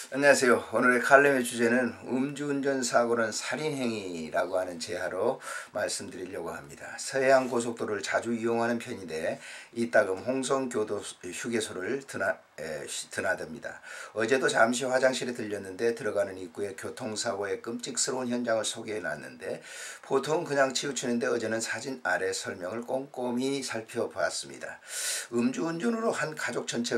안녕하세요. 오늘의 칼럼의 주제는 음주운전 사고는 살인행위라고 하는 제하로 말씀드리려고 합니다. 서해안 고속도로를 자주 이용하는 편인데 이따금 홍성교도 휴게소를 드나듭니다. 어제도 잠시 화장실에 들렸는데 들어가는 입구에 교통사고의 끔찍스러운 현장을 소개해놨는데 보통 그냥 치우치는데 어제는 사진 아래 설명을 꼼꼼히 살펴봤습니다. 음주운전으로 한 가족 전체가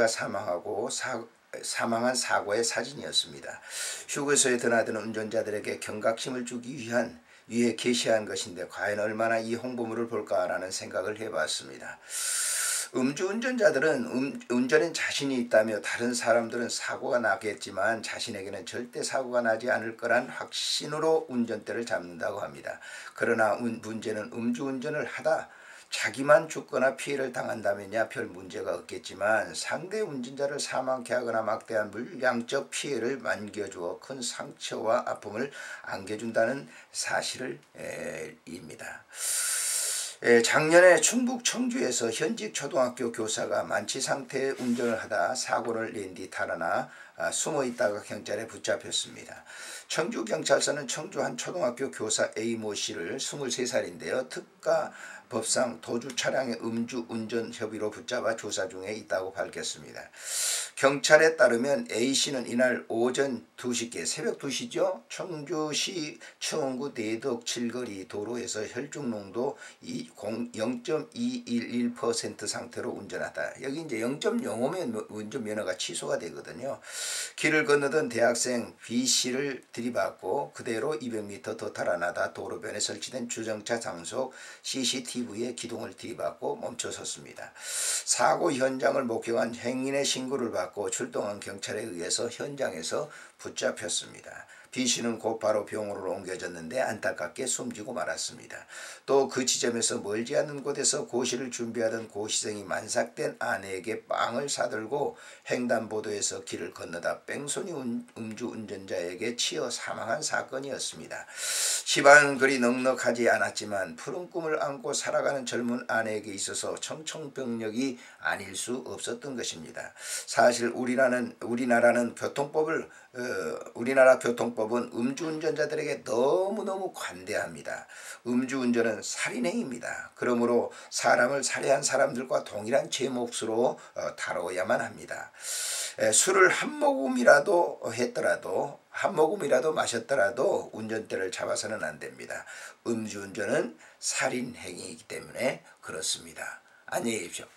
사망한 사고의 사진이었습니다. 휴게소에 드나드는 운전자들에게 경각심을 주기 위해 게시한 것인데 과연 얼마나 이 홍보물을 볼까라는 생각을 해봤습니다. 음주운전자들은 운전엔 자신이 있다며 다른 사람들은 사고가 나겠지만 자신에게는 절대 사고가 나지 않을 거란 확신으로 운전대를 잡는다고 합니다. 그러나 문제는 음주운전을 하다 자기만 죽거나 피해를 당한다면야 별 문제가 없겠지만 상대 운전자를 사망케 하거나 막대한 물량적 피해를 안겨주어 큰 상처와 아픔을 안겨준다는 사실을 입니다. 작년에 충북 청주에서 현직 초등학교 교사가 만취 상태의 운전을 하다 사고를 낸 뒤 달아나 숨어 있다가 경찰에 붙잡혔습니다. 청주경찰서는 청주 한 초등학교 교사 A모 씨를 23살인데요. 특가 법상 도주 차량의 음주운전 혐의로 붙잡아 조사 중에 있다고 밝혔습니다. 경찰에 따르면 A씨는 이날 오전 2시께 새벽 2시죠. 청주시 청운구 내덕 칠거리 도로에서 혈중농도 0.211% 상태로 운전하다. 여기 이제 0.05면 운전면허가 취소가 되거든요. 길을 건너던 대학생 B씨를 들이받고 그대로 200m 더 달아나다 도로변에 설치된 주정차 장속 CCTV에 기둥을 들이받고 멈춰섰습니다. 사고 현장을 목격한 행인의 신고를 받고 출동한 경찰에 의해서 현장에서 붙잡혔습니다. B씨는 곧바로 병원으로 옮겨졌는데 안타깝게 숨지고 말았습니다. 또 그 지점에서 멀지 않은 곳에서 고시를 준비하던 고시생이 만삭된 아내에게 빵을 사들고 횡단보도에서 길을 건너다 뺑소니 음주운전자에게 치여 사망한 사건이었습니다. 집안 그리 넉넉하지 않았지만 푸른 꿈을 안고 살아가는 젊은 아내에게 있어서 청천벽력이 아닐 수 없었던 것입니다. 사실 우리나라 교통법은 음주운전자들에게 너무너무 관대합니다. 음주운전은 살인행위입니다. 그러므로 사람을 살해한 사람들과 동일한 죄목으로 다뤄야만 합니다. 술을 한 모금이라도 마셨더라도 운전대를 잡아서는 안 됩니다. 음주운전은 살인행위이기 때문에 그렇습니다. 안녕히 계십시오.